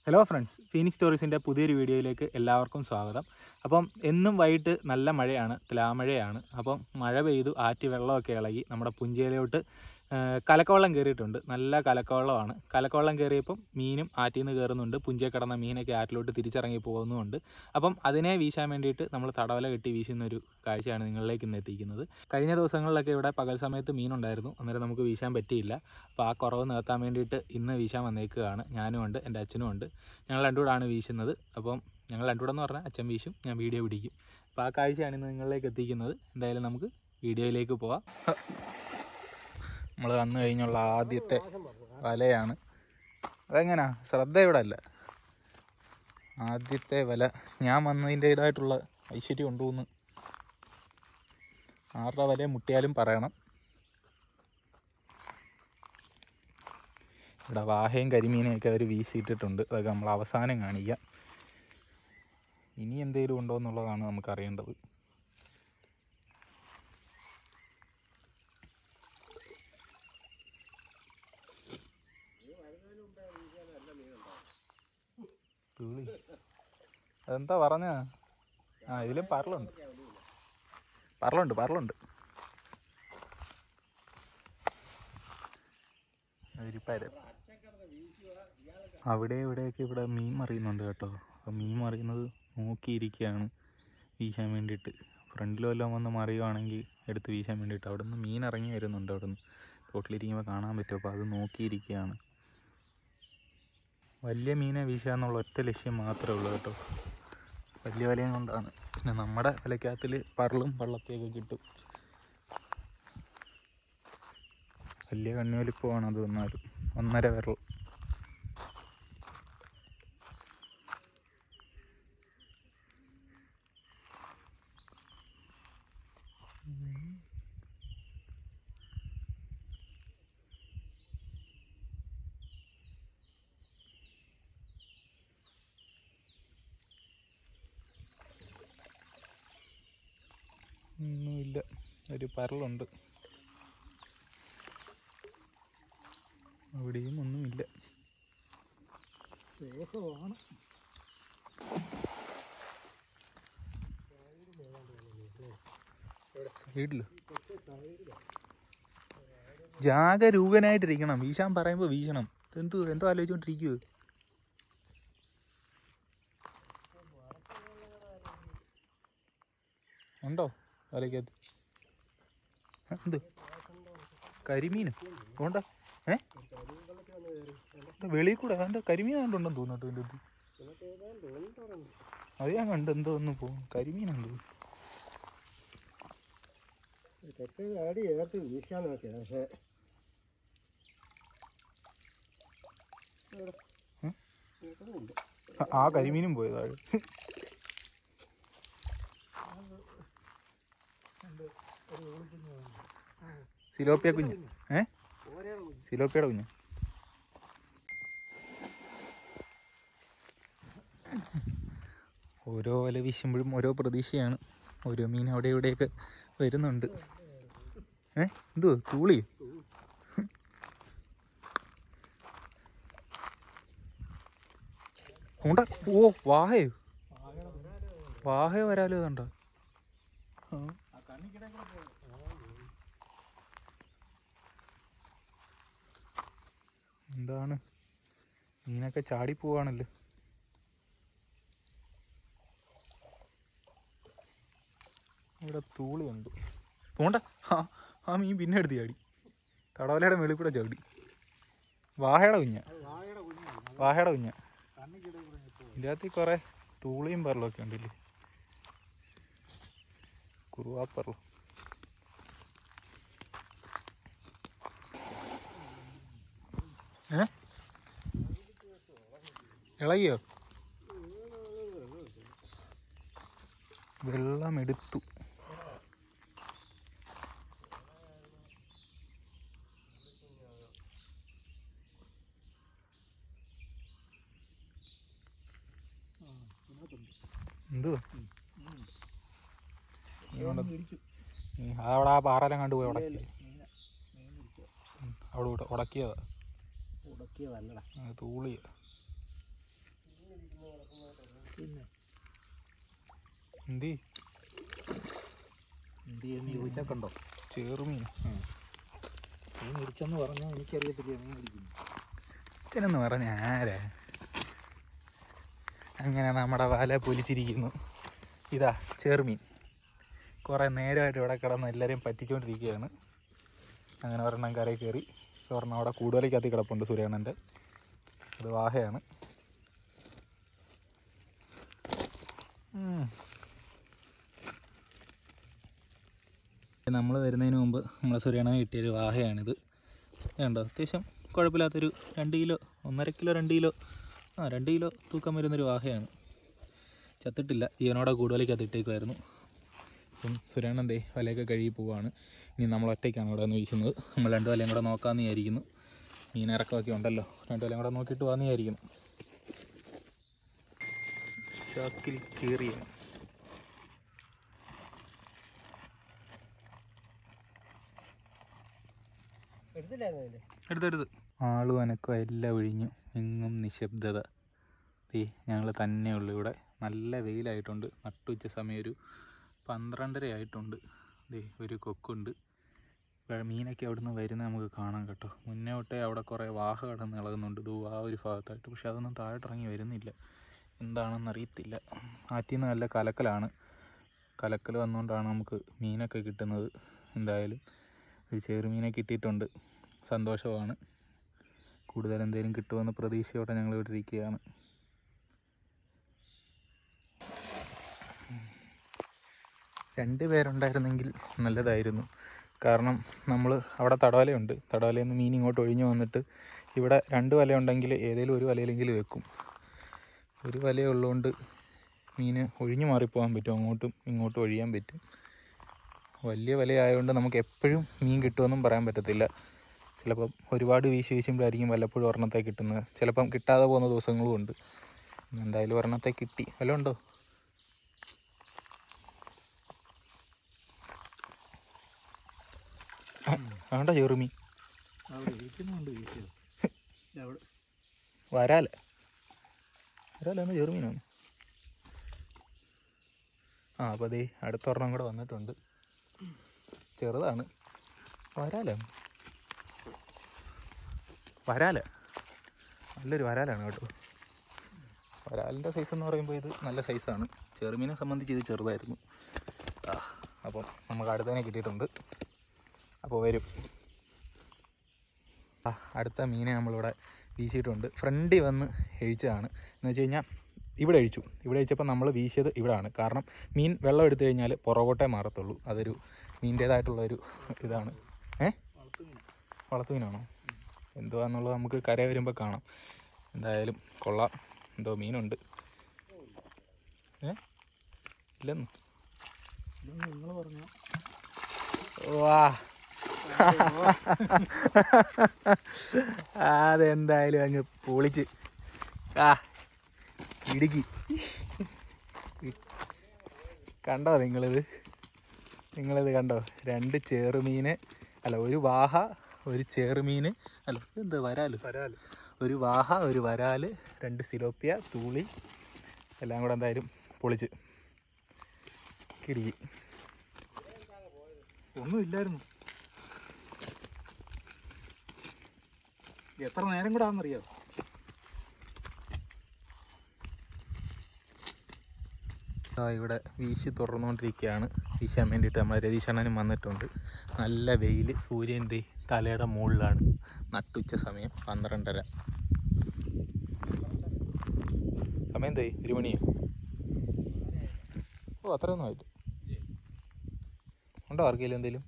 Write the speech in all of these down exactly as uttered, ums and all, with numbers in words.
Hello friends, Phoenix സ്റ്റോറീസിൻ്റെ പുതിയൊരു വീഡിയോയിലേക്ക് എല്ലാവർക്കും സ്വാഗതം. അപ്പം എന്നും വൈകിട്ട് നല്ല മഴയാണ്, തുലാമഴയാണ്. അപ്പം മഴ പെയ്തു, ആറ്റി വെള്ളമൊക്കെ ഇളകി നമ്മുടെ പുഞ്ചയിലോട്ട് കലക്കവെള്ളം കയറിയിട്ടുണ്ട്. നല്ല കലക്കവെള്ളമാണ്. കലക്കവെള്ളം കയറിയപ്പം മീനും ആറ്റിൽ നിന്ന് കയറുന്നുണ്ട്. പുഞ്ചയിൽ കിടന്ന മീനൊക്കെ ആറ്റിലോട്ട് തിരിച്ചിറങ്ങി പോകുന്നുമുണ്ട്. അപ്പം അതിനെ വീശാൻ വേണ്ടിയിട്ട് നമ്മൾ തടവല കെട്ടി വീശുന്നൊരു കാഴ്ചയാണ് നിങ്ങളിലേക്ക് ഇന്ന് എത്തിക്കുന്നത്. കഴിഞ്ഞ ദിവസങ്ങളിലൊക്കെ ഇവിടെ പകൽ സമയത്ത് മീനുണ്ടായിരുന്നു, അന്നേരം നമുക്ക് വീശാൻ പറ്റിയില്ല. അപ്പോൾ ആ കുറവ് നികത്താൻ വേണ്ടിയിട്ട് ഇന്ന് വീശാൻ വന്നേക്കുകയാണ്. ഞാനും ഉണ്ട്, എൻ്റെ അച്ഛനും ഉണ്ട്. ഞങ്ങൾ രണ്ടുകൂടാണ് വീശുന്നത്. അപ്പം ഞങ്ങൾ രണ്ടുകൂടെ എന്ന് പറഞ്ഞാൽ അച്ഛൻ വീശും, ഞാൻ വീഡിയോ പിടിക്കും. അപ്പോൾ ആ കാഴ്ചയാണ് ഇന്ന് നിങ്ങളിലേക്ക് എത്തിക്കുന്നത്. എന്തായാലും നമുക്ക് വീഡിയോയിലേക്ക് പോവാം. നമ്മൾ വന്നു കഴിഞ്ഞുള്ള ആദ്യത്തെ വലയാണ്. അതെങ്ങനെയാ, ശ്രദ്ധ ഇവിടെ അല്ല. ആദ്യത്തെ വല ഞാൻ വന്നതിൻ്റേതായിട്ടുള്ള ഐശ്വര്യം ഉണ്ടോയെന്ന് ആരുടെ വല മുട്ടിയാലും പറയണം. ഇവിടെ വാഹയും കരിമീനെയൊക്കെ അവർ വീശിയിട്ടിട്ടുണ്ട്. അതൊക്കെ നമ്മൾ അവസാനം കാണിക്കാം. ഇനി എന്തെങ്കിലും ഉണ്ടോ എന്നുള്ളതാണ് നമുക്കറിയേണ്ടത്. അതെന്താ പറഞ്ഞ? ആ ഇതിലും പറലുണ്ട്, പറലുണ്ട് പറലുണ്ട് അവിടെ ഇവിടെയൊക്കെ ഇവിടെ മീൻ മറിയുന്നുണ്ട് കേട്ടോ. അപ്പം മീൻ മറിയുന്നത് നോക്കിയിരിക്കുകയാണ് വീശാൻ വേണ്ടിയിട്ട്. ഫ്രണ്ടിൽ വല്ലതും വന്ന് മറിയുവാണെങ്കിൽ എടുത്ത് വീശാൻ വേണ്ടിയിട്ട്. അവിടെ നിന്ന് മീൻ ഇറങ്ങി വരുന്നുണ്ട്. അവിടെ നിന്ന് തോട്ടിലിരിക്കുമ്പോൾ കാണാൻ പറ്റും. അപ്പോൾ അത് നോക്കിയിരിക്കുകയാണ്. വലിയ മീനെ വീശുക എന്നുള്ള ഒറ്റ ലക്ഷ്യം മാത്രമേ ഉള്ളൂ കേട്ടോ. വലിയ വലയും കൊണ്ടാണ്. പിന്നെ നമ്മുടെ വലയ്ക്കകത്തിൽ പറളും പള്ളത്തിയൊക്കെ കിട്ടും. വലിയ കണ്ണിവലിപ്പമാണ് അത്. വന്നാലും ഒന്നര വിരൽ. ഒന്നുമില്ല, ഒരു പരലുണ്ട്. അവിടെയും ഒന്നുമില്ല. സൈഡില് ജാഗരൂകനായിട്ടിരിക്കണം. വീശാൻ പറയുമ്പോൾ വീശണം. എന്തോ എന്തോ ആലോചിച്ചോണ്ടിരിക്കുവോ? ഉണ്ടോ വലയ്ക്കകത്ത്? എന്ത് കരിമീനോ? കൊണ്ട ഏ വെളിയിൽ കൂടെ അതിൻ്റെ കരിമീൻ കണ്ടുണ്ടെന്ന് തോന്നട്ടോ. എൻ്റെ അടുത്ത് അത് ഞാൻ കണ്ട്. എന്തോ ഒന്ന് പോകും കരിമീൻ. എന്തോ ആ കരിമീനും പോയതാണ്. സിലോപ്പിയ കുഞ്ഞ്. ഏ സിലോപ്പിയുടെ കുഞ്ഞ്. ഓരോ വല വീശുമ്പോഴും ഓരോ പ്രതീക്ഷയാണ്. ഓരോ മീൻ അവിടെ ഇവിടെയൊക്കെ വരുന്നുണ്ട്. ഏ എന്തുവാ തൂളി? ഉണ്ട. ഓ വാഹയോ, വാഹയോ വരാലോ. ഇതുണ്ടോ? എന്താണ് മീനൊക്കെ ചാടിപ്പോവാണല്ലോ. ഇവിടെ തൂളിയുണ്ട്. പോണ്ട. ആ ആ മീൻ പിന്നെ എടുത്ത് ചാടി. തടവലയുടെ മേളിൽ കൂടെ ചാടി. വാഹയുടെ കുഞ്ഞ, വാഹയുടെ കുഞ്ഞ. ഇതിനകത്ത് കുറെ തൂളിയും പറലൊക്കെ ഉണ്ടല്ലേ. കുറുവാപ്പറലും. ഏ ഇളകിയോ? വെള്ളമെടുത്തു. എന്തുവാ അതവിടെ ആ പാറെല്ലാം കണ്ടു പോയി ഉടക്കി. അവിടെ ഉടക്കിയതാ. തൂളിയ പിന്നെ എന്തി എന്ത് ചെയ്യുന്നു ചോദിച്ചാൽ കണ്ടോ? ചെറുമീൻ മീൻ ഇരിച്ചെന്ന് പറഞ്ഞാൽ എനിക്കറിയത്തില്ല മീൻ ഇരിക്കുന്നു. അച്ഛനെന്ന് പറഞ്ഞ ആരാ? അങ്ങനെ നമ്മുടെ വല പൊലിച്ചിരിക്കുന്നു. ഇതാ ചെറുമീൻ. കുറേ നേരമായിട്ട് ഇവിടെ കിടന്ന് എല്ലാവരെയും പറ്റിച്ചുകൊണ്ടിരിക്കുകയാണ്. അങ്ങനെ ഒരെണ്ണം കരയിൽ കയറി. ഒരെണ്ണം അവിടെ കൂടുതലേക്കകത്ത് കിടപ്പുണ്ട് സുരേണൻ്റെ. അത് വാഹയാണ്. നമ്മൾ വരുന്നതിന് മുമ്പ് നമ്മളെ സുരേണന് കിട്ടിയൊരു വാഹയാണിത്. കണ്ടോ, അത്യാവശ്യം കുഴപ്പമില്ലാത്തൊരു രണ്ട് കിലോ ഒന്നര കിലോ രണ്ട് കിലോ ആ രണ്ട് കിലോ തൂക്കം വരുന്നൊരു വാഹയാണ്. ചത്തിട്ടില്ല, ജീവനോടെ കൂടുതലേക്കകത്ത് ഇട്ടേക്കുമായിരുന്നു. അപ്പം സുരേണൻ ദേ വലയൊക്കെ കഴുകി പോവുകയാണ്. ഇനി നമ്മൾ ഒറ്റയ്ക്കാണ് ഇവിടെ നിന്ന് വീശുന്നത്. നമ്മൾ രണ്ട് വലയും കൂടെ നോക്കാമെന്ന് വിചാരിക്കുന്നു. മീനിറക്കമൊക്കെ ഉണ്ടല്ലോ, രണ്ട് വലയും കൂടെ നോക്കിയിട്ട് പോകാമെന്ന് വിചാരിക്കുന്നു. ചാക്കിൽ കയറിയ എടുത്തെടുത്ത് ആളും അനക്കം എല്ലാം ഒഴിഞ്ഞു. എങ്ങും നിശബ്ദത. തീ ഞങ്ങൾ തന്നെയുള്ളൂ ഇവിടെ. നല്ല വെയിലായിട്ടുണ്ട്. നട്ടുച്ച സമയം ഒരു പന്ത്രണ്ടര ആയിട്ടുണ്ട്. ദേ ഒരു കൊക്കുണ്ട്. മീനൊക്കെ അവിടെ നിന്ന് വരുന്നത് നമുക്ക് കാണാം കേട്ടോ. മുന്നേ തൊട്ടേ അവിടെ കുറേ വാഹ കടന്ന് ഇളകുന്നുണ്ട്. ദൂ ആ ഒരു ഭാഗത്തായിട്ട്. പക്ഷെ അതൊന്നും താഴോട്ടിറങ്ങി വരുന്നില്ല. എന്താണെന്ന് അറിയത്തില്ല. ആറ്റിൽ നിന്ന് നല്ല കലക്കലാണ്. കലക്കൽ വന്നുകൊണ്ടാണ് നമുക്ക് മീനൊക്കെ കിട്ടുന്നത്. എന്തായാലും ഒരു ചെറുമീനെ കിട്ടിയിട്ടുണ്ട്. സന്തോഷമാണ്. കൂടുതൽ എന്തെങ്കിലും കിട്ടുമെന്ന് പ്രതീക്ഷയോടെ ഞങ്ങൾ ഇവിടെ ഇരിക്കുകയാണ്. രണ്ട് പേരുണ്ടായിരുന്നെങ്കിൽ നല്ലതായിരുന്നു. കാരണം നമ്മൾ അവിടെ തടവലയുണ്ട്. തടവലയിൽ നിന്ന് മീൻ ഇങ്ങോട്ട് ഒഴിഞ്ഞു വന്നിട്ട് ഇവിടെ രണ്ട് വലയുണ്ടെങ്കിൽ ഏതെങ്കിലും ഒരു വലയിലെങ്കിലും വെക്കും. ഒരു വലയുള്ളതുകൊണ്ട് മീൻ ഒഴിഞ്ഞു മാറിപ്പോകാൻ പറ്റും. അങ്ങോട്ടും ഇങ്ങോട്ടും ഒഴിയാൻ പറ്റും. വലിയ വലയായതുകൊണ്ട് നമുക്ക് എപ്പോഴും മീൻ കിട്ടുമെന്നും പറയാൻ പറ്റത്തില്ല. ചിലപ്പം ഒരുപാട് വീശി വീശുമ്പോഴായിരിക്കും വല്ലപ്പോഴും ഒരെണ്ണത്തെ കിട്ടുന്നത്. ചിലപ്പം കിട്ടാതെ പോകുന്ന ദിവസങ്ങളും ഉണ്ട്. എന്തായാലും ഒരെണ്ണത്തെ കിട്ടി. വല്ലതും ഉണ്ടോ? വേണ്ട ചെറുമീൻ വരാല വരാലെന്ന് ചെറുമീനാണ്. ആ അപ്പോൾ അതേ അടുത്ത ഒരെണ്ണം കൂടെ വന്നിട്ടുണ്ട്. ചെറുതാണ്. വരാലാണ് വരാല നല്ലൊരു വരാലാണ് കേട്ടോ. വരാലിൻ്റെ സൈസ് എന്ന് പറയുമ്പോൾ ഇത് നല്ല സൈസാണ്. ചെറുമീനെ സംബന്ധിച്ച് ഇത് ചെറുതായിരുന്നു. ആ അപ്പം നമുക്ക് അടുത്തതിനെ കിട്ടിയിട്ടുണ്ട്. അപ്പോൾ വരും. ആ അടുത്ത മീനെ നമ്മളിവിടെ വീശിയിട്ടുണ്ട്. ഫ്രണ്ടിൽ വന്ന് എഴിച്ചതാണ്. എന്ന് വെച്ച് കഴിഞ്ഞാൽ ഇവിടെ അഴിച്ചു. ഇവിടെ അഴിച്ചപ്പോൾ നമ്മൾ വീശിയത് ഇവിടെയാണ്. കാരണം മീൻ വെള്ളം എടുത്തു കഴിഞ്ഞാൽ പുറകോട്ടേ മാറത്തുള്ളൂ. അതൊരു മീൻ്റേതായിട്ടുള്ളൊരു ഇതാണ്. ഏ വളർത്തു മീനാണോ? എന്തുവാന്നുള്ളത് നമുക്ക് കര വരുമ്പോൾ കാണാം. എന്തായാലും കൊള്ളാം. എന്തോ മീനുണ്ട്. ഏ ഇല്ലെന്ന് നിങ്ങൾ പറഞ്ഞു. വാ അതെന്തായാലും അങ്ങ് പൊളിച്ച്. ആ ഇടുക്കി കണ്ടോ നിങ്ങളിത്? നിങ്ങളിത് കണ്ടോ? രണ്ട് ചെറുമീന് അല്ല ഒരു വാഹ ഒരു ചെറുമീൻ അല്ല എന്താ വരാല് വരാല് ഒരു വാഹ ഒരു വരാല് രണ്ട് സിലോപ്പിയ തൂളി എല്ലാം കൂടെ എന്തായാലും പൊളിച്ച് കിടുക്കി. ഒന്നുമില്ലായിരുന്നു. എത്ര നേരം കൂടെ ആണെന്നറിയാമോ? ഇവിടെ വീശി തുറന്നുകൊണ്ടിരിക്കുകയാണ്. വീശാൻ വേണ്ടിയിട്ട് നമ്മൾ രതീശണ്ണനും വന്നിട്ടുണ്ട്. നല്ല വെയിൽ. സൂര്യൻ്റെ തലയുടെ മുകളിലാണ്. നട്ടുച്ച സമയം പന്ത്രണ്ടര. സമയം എന്തായി? ഒരു മണിയോ? ഓ അത്രയൊന്നും ആയിട്ട് ഉണ്ടോ ആർക്കെങ്കിലും എന്തെങ്കിലും?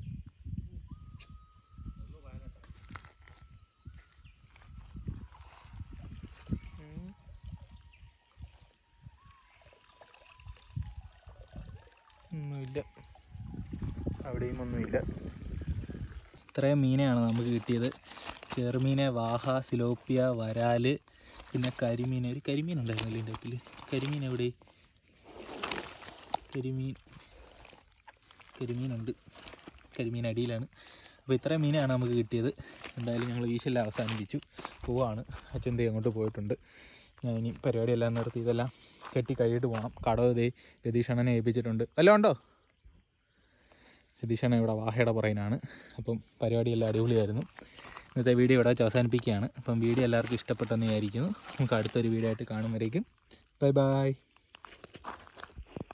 ഒന്നുമില്ല, അവിടെയും ഒന്നുമില്ല. ഇത്രയും മീനെയാണ് നമുക്ക് കിട്ടിയത്. ചെറുമീനെ, വാഹ, സിലോപ്പിയ, വരാല്, പിന്നെ കരിമീൻ. ഒരു കരിമീൻ ഉണ്ടായിരുന്നല്ലോ എൻ്റെ അടുത്തിൽ. കരിമീൻ എവിടെ? കരിമീൻ കരിമീനുണ്ട്. കരിമീൻ അടിയിലാണ്. അപ്പോൾ ഇത്രയും മീനാണ് നമുക്ക് കിട്ടിയത്. എന്തായാലും ഞങ്ങൾ വീശെല്ലാം അവസാനിപ്പിച്ചു. പോവാണ്. അച്ഛൻ്റെ അങ്ങോട്ട് പോയിട്ടുണ്ട്. ഞാൻ ഇനി പരിപാടിയെല്ലാം നിർത്തി ഇതെല്ലാം കെട്ടി കഴിയിട്ട് പോകണം. കടവ് ഇതേ രതീഷണ്ണനെ ഏൽപ്പിച്ചിട്ടുണ്ട്. വല്ലതും ഉണ്ടോ? രതീഷണ്ണൻ ഇവിടെ വാഹയുടെ പുറകിനാണ്. അപ്പം പരിപാടിയെല്ലാം അടിപൊളിയായിരുന്നു. ഇന്നത്തെ വീഡിയോ ഇവിടെ വെച്ച് അവസാനിപ്പിക്കുകയാണ്. അപ്പം വീഡിയോ എല്ലാവർക്കും ഇഷ്ടപ്പെട്ടെന്ന് വിചാരിക്കുന്നു. നമുക്ക് അടുത്തൊരു വീഡിയോ ആയിട്ട് കാണുമ്പോഴേക്കും ബൈ ബൈ.